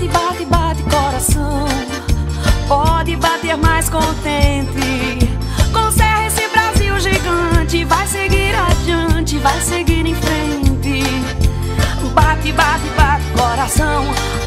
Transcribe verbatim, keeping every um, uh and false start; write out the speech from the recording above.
Bate, bate, bate coração, pode bater mais contente. Com Serra esse Brasil gigante vai seguir adiante, vai seguir em frente. Bate, bate, bate coração,